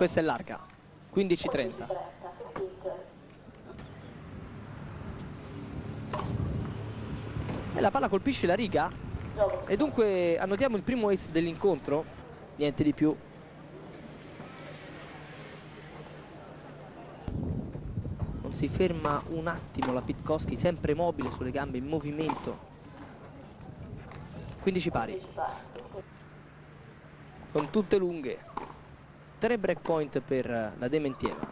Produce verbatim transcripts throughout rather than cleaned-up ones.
Questa è larga, quindici trenta. E la palla colpisce la riga e dunque annotiamo il primo ace dell'incontro, niente di più. Non si ferma un attimo la Pitkowski, sempre mobile sulle gambe, in movimento. quindici pari. Con tutte lunghe. Tre break point per la Dementieva.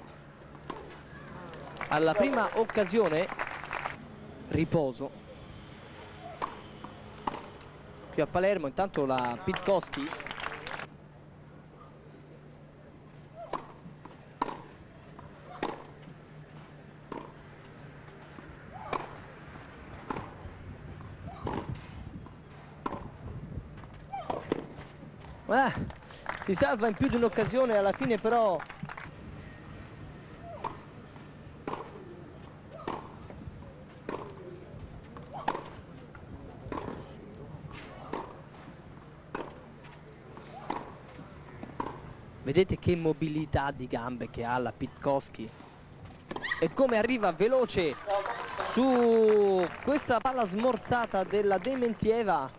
Alla prima occasione, riposo. Qui a Palermo intanto la Pitkowski ah, si salva in più di un'occasione, alla fine però vedete che mobilità di gambe che ha la Pitkowski e come arriva veloce su questa palla smorzata della Dementieva.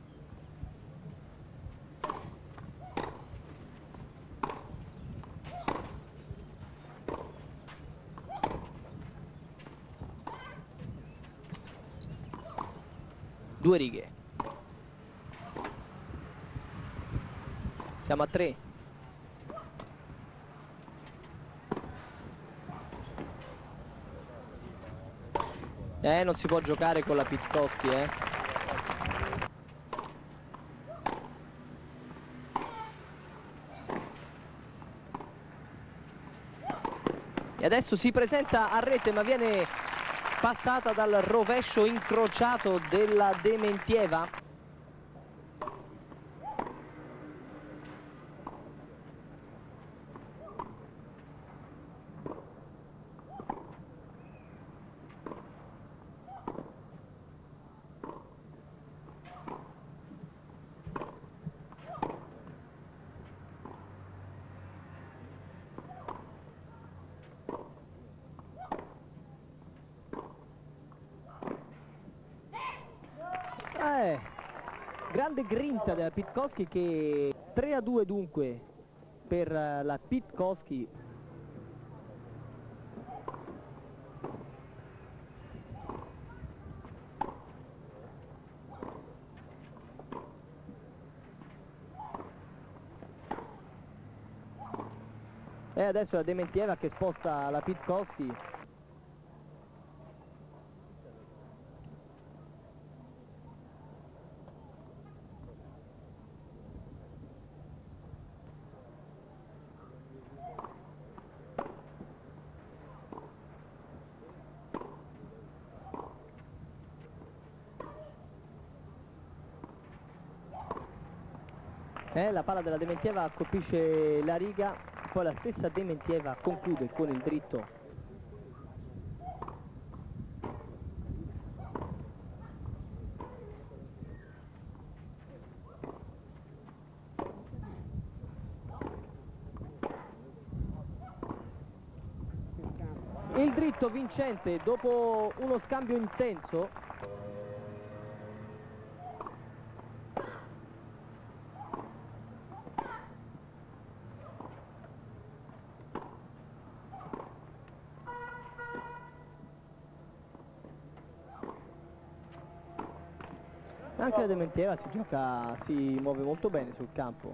Due righe. Siamo a tre. Eh, non si può giocare con la Pitkowski, eh. E adesso si presenta a rete, ma viene passata dal rovescio incrociato della Dementieva. Eh, grande grinta della Pitkowski, che tre a due dunque per la Pitkowski. E adesso la Dementieva che sposta la Pitkowski. Eh, la palla della Dementieva colpisce la riga, poi la stessa Dementieva conclude con il dritto. Il dritto vincente dopo uno scambio intenso. Anche la Dementieva si gioca, si muove molto bene sul campo.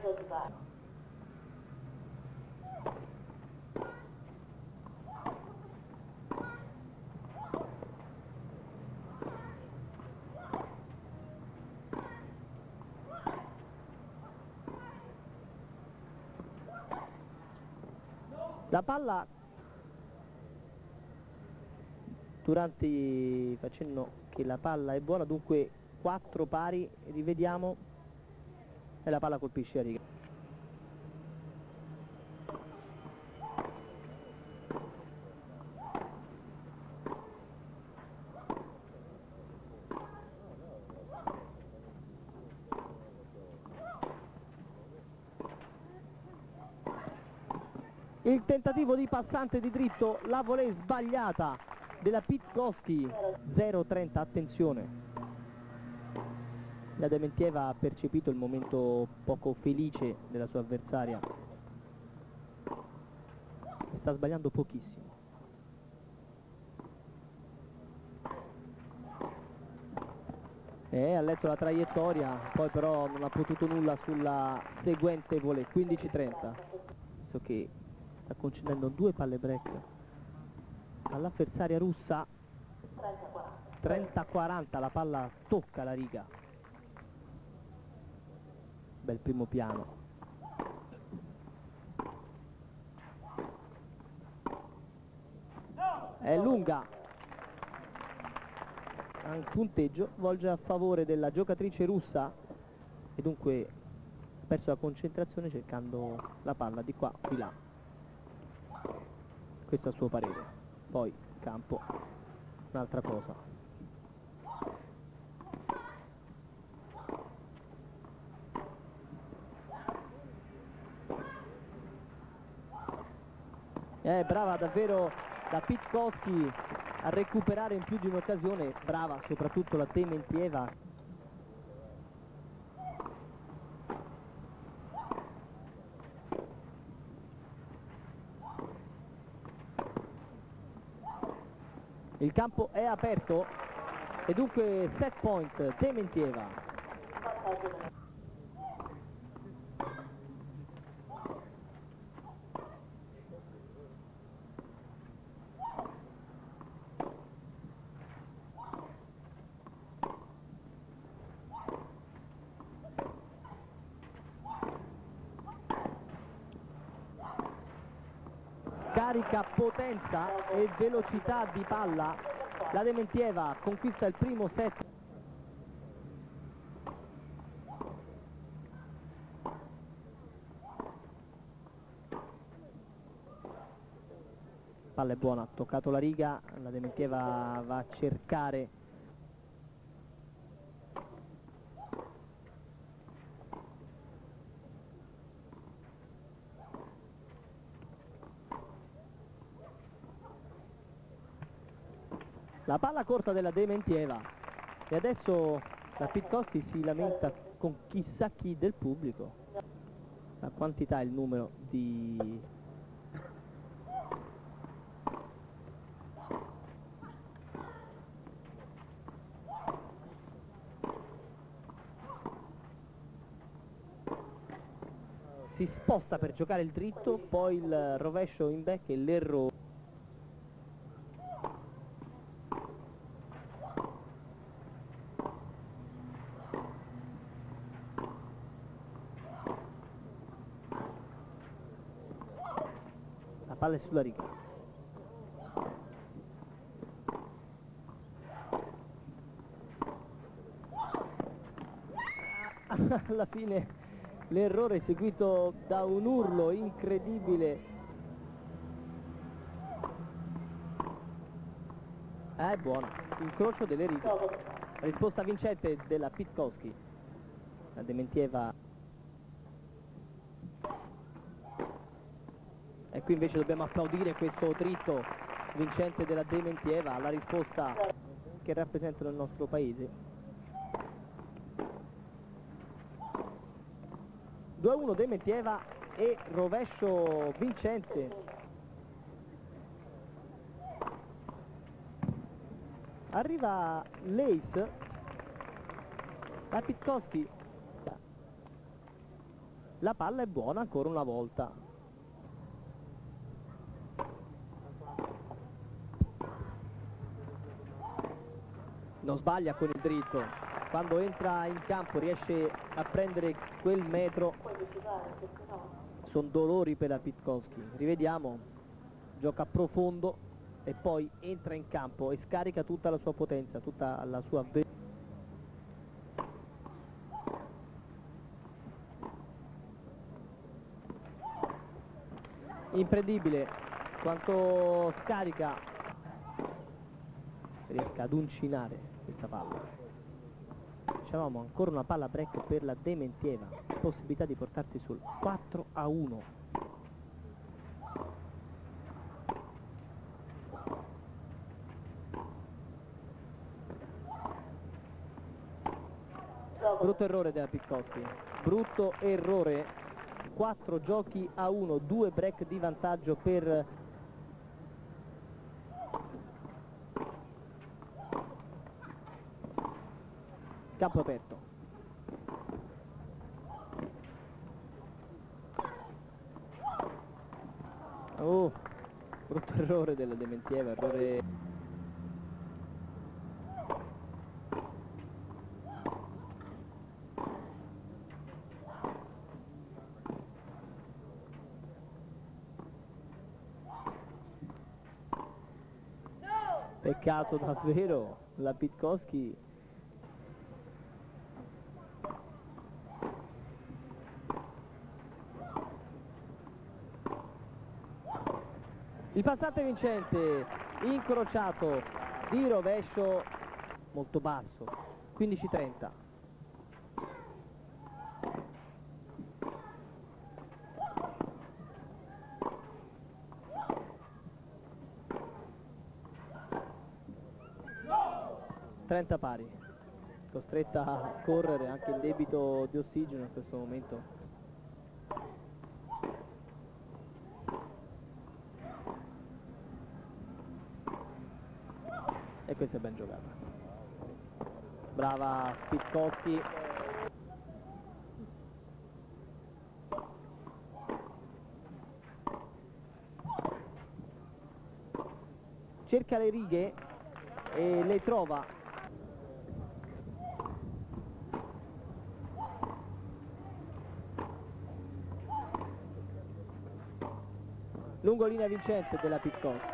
La palla Duranti facendo che la palla è buona, dunque quattro pari, rivediamo, e la palla colpisce a riga. Il tentativo di passante di dritto, la volée sbagliata della Pitkowski. Zero trenta, attenzione. La Dementieva ha percepito il momento poco felice della sua avversaria e sta sbagliando pochissimo. E ha letto la traiettoria, poi però non ha potuto nulla sulla seguente volée. Quindici trenta. So che sta concedendo due palle break all'avversaria russa. Trenta quaranta, la palla tocca la riga. Bel primo piano. È lunga. Il punteggio volge a favore della giocatrice russa e dunque ha perso la concentrazione cercando la palla di qua, di là. Questo è il suo parere. Poi campo, un'altra cosa. Eh, brava davvero la Pitkowski a recuperare in più di un'occasione, brava soprattutto la Dementieva. Il campo è aperto e dunque set point Dementieva. Carica, potenza e velocità di palla, la Dementieva conquista il primo set. Palla è buona, ha toccato la riga, la Dementieva va a cercare la palla corta della Dementieva e adesso la Pitkowski si lamenta con chissà chi del pubblico. La quantità e il numero di si sposta per giocare il dritto, poi il rovescio in back e l'errore. La palla è sulla riga. Alla fine l'errore seguito da un urlo incredibile. È buono, incrocio delle righe. Risposta vincente della Pitkowski. La Dementieva. E qui invece dobbiamo applaudire questo dritto vincente della Dementieva, la risposta che rappresenta il nostro paese. due a uno Dementieva e rovescio vincente. Arriva l'ace, la Pitkowski, la palla è buona ancora una volta. Non sbaglia con il dritto, quando entra in campo riesce a prendere quel metro. Sono dolori per la Pitkowski. Rivediamo, gioca profondo e poi entra in campo e scarica tutta la sua potenza, tutta la sua velocità. Incredibile quanto scarica, riesca ad uncinare questa palla. Dicevamo ancora una palla break per la Dementieva, possibilità di portarsi sul quattro a uno. Brutto errore della Pitkowski, brutto errore, quattro giochi a uno, due break di vantaggio per campo aperto. Oh, brutto errore della Dementieva, errore... Peccato davvero, la Pitkowski il passante vincente, incrociato di rovescio molto basso, quindici trenta. trenta pari, costretta a correre anche in debito di ossigeno in questo momento. E questa è ben giocata. Brava Pitkowski. Cerca le righe e le trova. Lungolinea vincente della Pitkowski.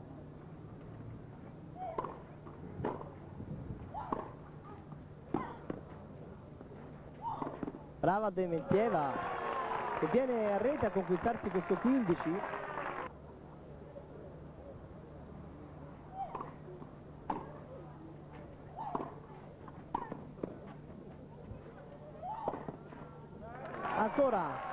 Brava Dementieva che viene a rete a conquistarsi questo quindici. Ancora.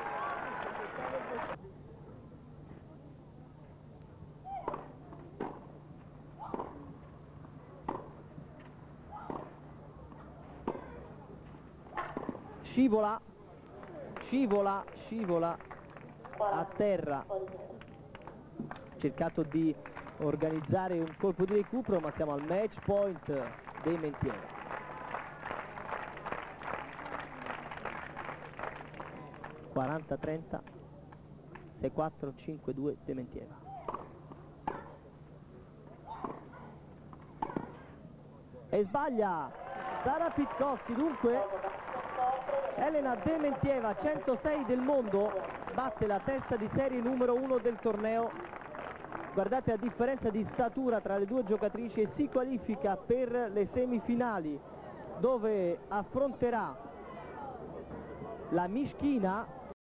Scivola, scivola, scivola a terra. Cercato di organizzare un colpo di recupero, ma siamo al match point dei Dementieva. quaranta trenta, sei quattro, cinque due Dementieva. E sbaglia Sara Pitkowski, dunque Elena Dementieva, centosei del mondo, batte la testa di serie numero uno del torneo. Guardate la differenza di statura tra le due giocatrici e si qualifica per le semifinali dove affronterà la Mischina